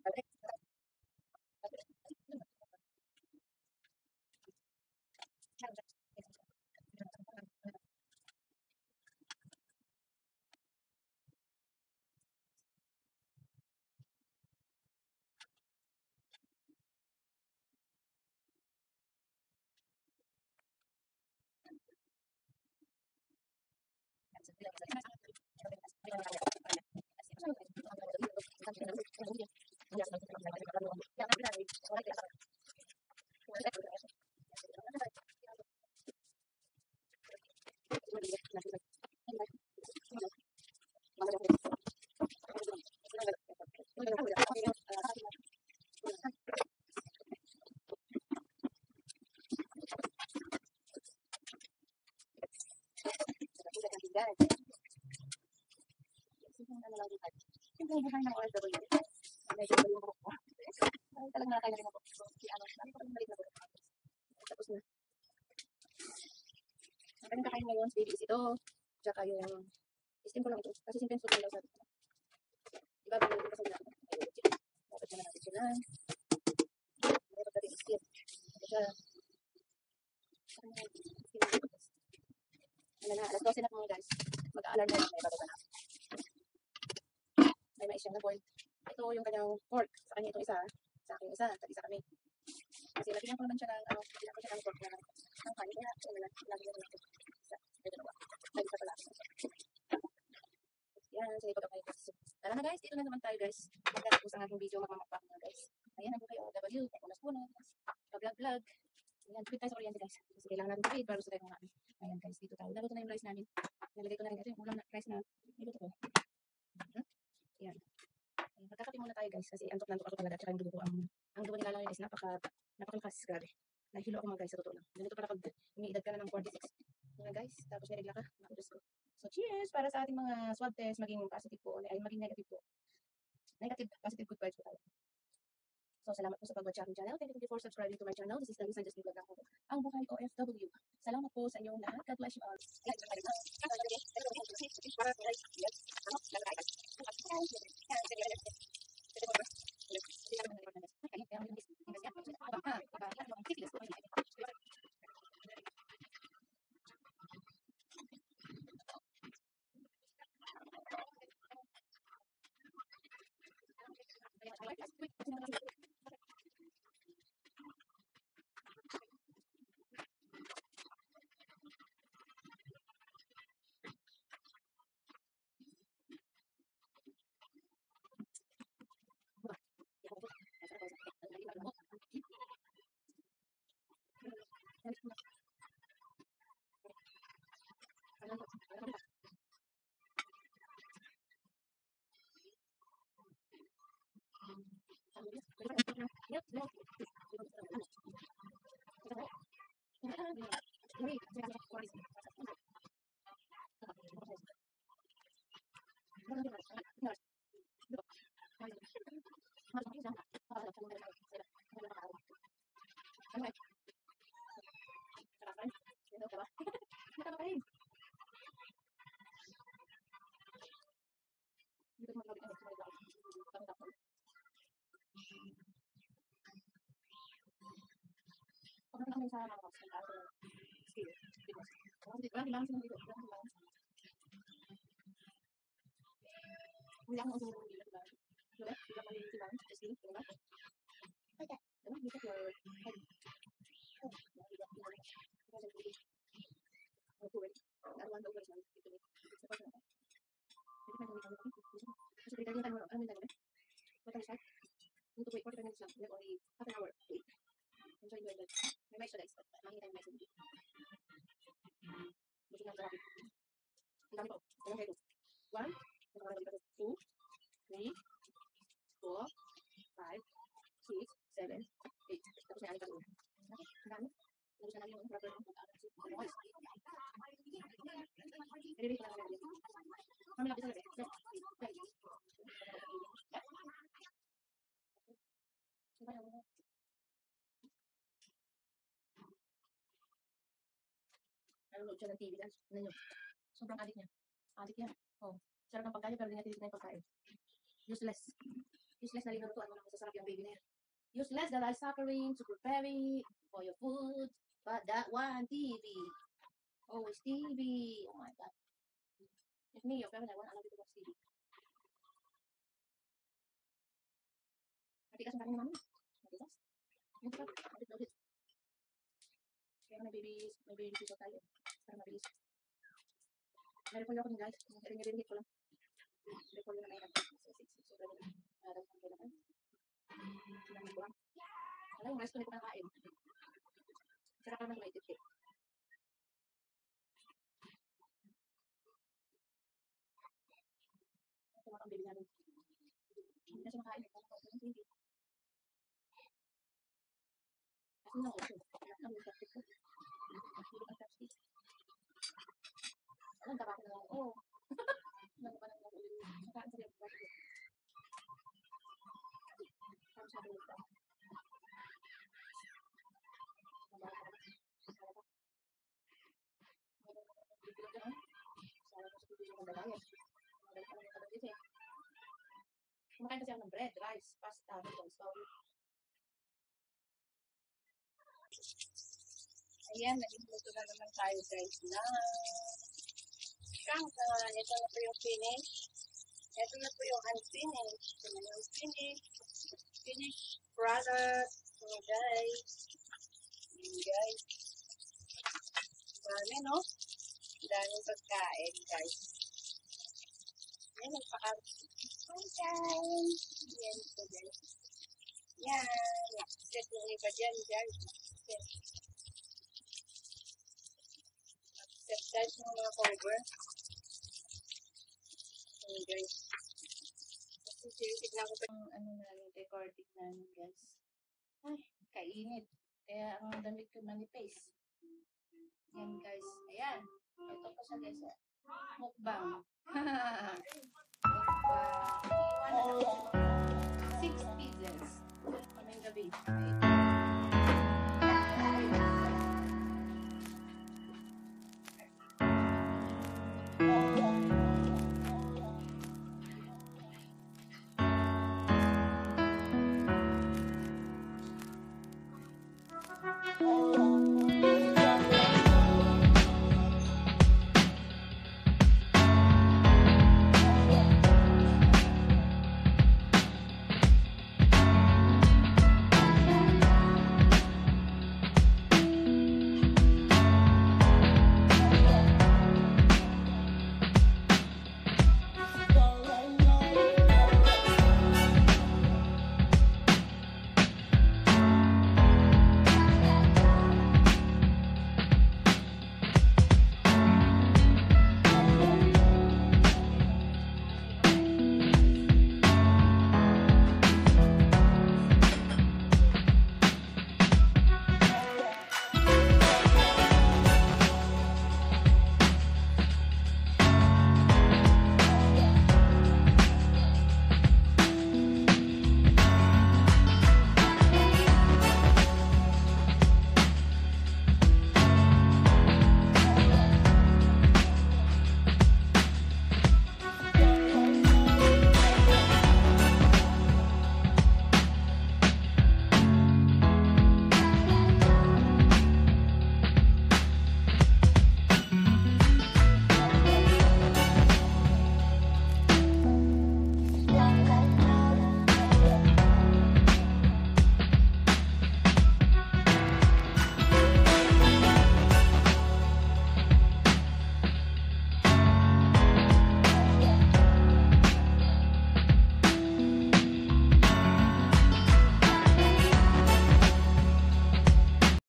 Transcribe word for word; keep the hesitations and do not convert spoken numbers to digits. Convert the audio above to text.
Yung buhay ng O F W. Medyo yung buhok ko. Ay, talagang nakakaya rin ako. So, si ano, sabi ko rin balik na buhok. Tapos na. Ang kanyang kakain ngayon, baby is ito. Tsaka yung, steam ko lang ito. Kasi simple soup lang daw sabi ko. Diba, bago ito kasi na. Dapat na natin sila. Dapat natin steam. Ito siya. Ano na, alas twelve na po mga guys. Mag-a-alarm na may bababa na. May mais siyang na-boil. Ito yung kanyang pork. Sa kanya itong isa. Sa akin isa. Tag-isa kami. Kasi lagyan ko naman siya ng, ano, lagyan ko siya ng pork na ng kanin. Kaya, ano na, lagyan ko naman ito. Isa. Ito na ba? Tag-isa pala. Yan. Sige, pag-apply ko. Tara na guys. Dito na naman tayo guys. Magkatapos ang aking video magmamakpak na guys. Ayan, ang buhay O W. Punas-punas. Pag-vlog-vlog. Ayan, tweet tayo sa kuryente guys. Kasi kailangan natin tweet para sa tayo mga ayan guys, dito tayo. Dapat na yung rice namin. Nalagay ko na rin kasi yung ulam na rice na dito ko. Hmm? Ayan. Ayan. Magkakape muna tayo guys kasi antok na antok ako talaga. Tsaka yung dugo ko ang ang dugo nilalaki guys. Napaka napakalakas. Grabe. Nahilo ako mga guys sa totoo lang. Ganito pala pag umiidad ka na ng forty-six. Mga guys, tapos may regla ka. Naku, Diyos ko. So cheers para sa ating mga swab test maging positive po ay maging negative po. Negative, positive good vibes po tayo. So, salamat po sa pag-watch aking channel. Thank you for subscribing to my channel. This is the Lisa Just Vlog ako. Ang buhay O F W. Salamat po sa inyong lahat. God bless you all. Sa mga skill, fitness. Kasi wala kailangan sila dito. Wala kailangan. Hindi ako uso ng bilang ba? Diba? Hindi ako yung silang. Just me. Diba? Okay. Diba? Look at your head. Oh. Diba? Diba? Ang tuwing. Ang one over siya. Ito ni. Sa pag naman. Pwede pa yung kami. Kasi pwede tayo mo. Ano yung tayo? What time start? Need to wait forty-five minutes lang. We have only half an hour. Enjoy your lunch. May mais siya guys. Makikita yung mais hindi. Gusto lang sa rapid. Ang dami po. Ang kayo. One. Two. Three. Four. Five. Six. Seven. Eight. Tapos may aling ka doon. Okay. Ang dami. Tapos na namin yung rubber. Pwede ko lang namin. Kami lang isa lang. Nanonood siya ng T V guys. Ano nyo? Sobrang adik niya. Adik niya. Oh. Sarap ng pagkain pero hindi niya tinitignan yung pagkain. Useless. Useless na linulutuan mo ng masasarap yung baby na yan. Useless the rice suckering to prepare it for your food. But that one, T V. Always T V. Oh my God. It's me, your parent, I want to allow you to watch T V. Matigas ang kanin ni mami. Matigas. Yung sarap. Matigas daw dit. Kaya may babies, may babies dito tayo. Para mabilis. May repolyo ako din guys. Rin-rin-hit ko lang. Repolyo na may nag- So, pwede na. Marami kang kailangan. Sinamay ko lang. Wala yung rice ko, hindi ko nakakain. Sarap naman may tip-tip. Ito mga baby namin. Hindi na siya makain. Ito mga baby. Kasi na ako. Anak na may tip-tip ko. Hindi ka tip-tip. Alam, tabakin na lang. Oo. Ano ba nang ulit? Saka ang sarap. Parang sabi mo ito. Kumakain kasi ako ng bread, rice, pasta, noodles, so. Ayan, nagluto na naman tayo guys na kangkong. Ito na po yung finish. Ito na po yung unfinished. Ito na yung finish. Finished product. So guys. Ayan guys. Dami no? Daming pagkain guys. Ayan, nagpaka-kangkong. Ayan ito guys. Yan. Set yung iba dyan guys. Set. Set guys yung mga cover. Ayan guys. Kasi tignan ko pa yung ano namin, recording namin guys. Ay, kainit. Kaya ang damit ko manipis. Yan guys. Ayan. Ito pa siya guys. Mukbang. Mukbang. Iwan na